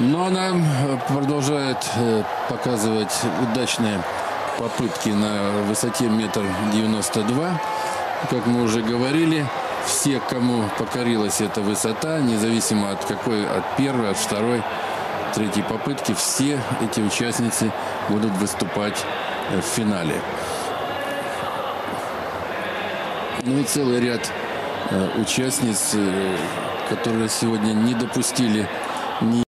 Но она продолжает показывать удачные попытки на высоте 1,92 м. Как мы уже говорили, все, кому покорилась эта высота, независимо от какой, от первой, от второй, третьей попытки, все эти участницы будут выступать в финале. Ну и целый ряд участниц, которые сегодня не допустили ни